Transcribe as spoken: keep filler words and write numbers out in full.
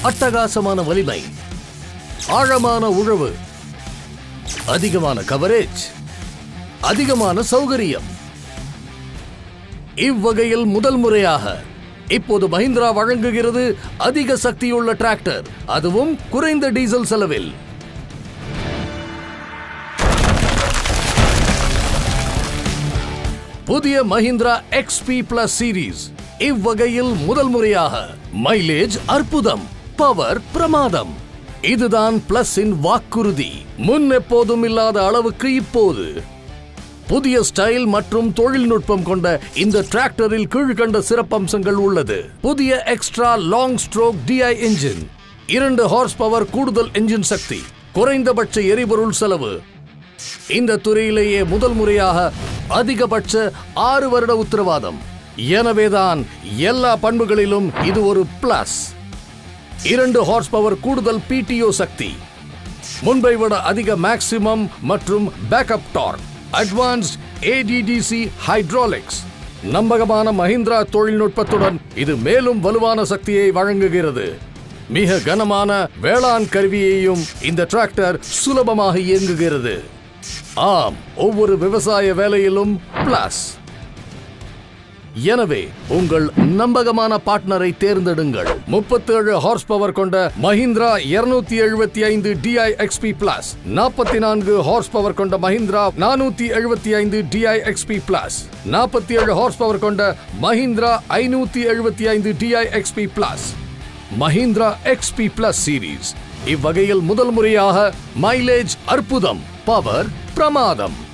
அட்டகாசமான வலிமை, ஆழமான உழவு, அதிகமான கவரேஜ், அதிகமான சௌகரியம். இவ்வகையில் முதல் முறையாக இப்போது மஹிந்திரா வழங்குகிறது அதிக சக்தியுள்ள டிராக்டர், அதுவும் குறைந்த டீசல் செலவில். புதிய மஹிந்திரா எக்ஸ்பி பிளஸ் சீரீஸ் இவ்வகையில் முதல் முறையாக மைலேஜ் அற்புதம், பவர் பிரமாதம். இதுதான் பிளஸின் வாக்குறுதி. முன் எப்போதும் இல்லாத அளவுக்கு இப்போது புதிய ஸ்டைல் மற்றும் தொழில்நுட்பம் கொண்ட இந்த டிராக்டரில் கீழ்கண்ட சிறப்பம்சங்கள் உள்ளது. புதிய extra long stroke DI engine, இரண்டு ஹார்ஸ் பவர் கூடுதல் என்ஜின் சக்தி, குறைந்தபட்ச எரிபொருள் செலவு. இந்த துறையிலேயே முதல் முறையாக அதிகபட்ச ஆறு வருட உத்தரவாதம். எனவேதான் எல்லா பண்புகளிலும் இது ஒரு பிளஸ். இரண்டு ஹார்ஸ் பவர் கூடுதல் பிடிஓ சக்தி, முன்பை விட அதிக மேக்ஸிமம் மற்றும் backup torque, advanced ADDC hydraulics. நம்பகமான மஹிந்திரா தொழில்நுட்பத்துடன் இது மேலும் வலுவான சக்தியை வழங்குகிறது. மிக கனமான வேளாண் கருவியையும் இந்த டிராக்டர் சுலபமாக இயங்குகிறது. ஆம், ஒவ்வொரு விவசாய வேலையிலும் பிளஸ். எனவே உங்கள் நம்பகமான பார்ட்னரை தேர்ந்தெடுங்கள். முப்பத்தேழு ஹார்ஸ் பவர் கொண்ட மஹிந்திரா இருநூத்தி எழுபத்தி ஐந்து டிஐ எக்ஸ்பி பிளஸ், நாற்பத்தி நான்கு ஹார்ஸ் பவர் கொண்ட மஹிந்திரா நானூத்தி எழுபத்தி ஐந்து டிஐ எக்ஸ்பி பிளஸ், நாற்பத்தி ஏழு ஹார்ஸ் பவர் கொண்ட மஹிந்திரா ஐநூத்தி எழுபத்தி ஐந்து DI XP plus. Mahindra XP plus series இவ்வகையில் முதல் முறையாக மைலேஜ் அற்புதம், பவர் பிரமாதம்.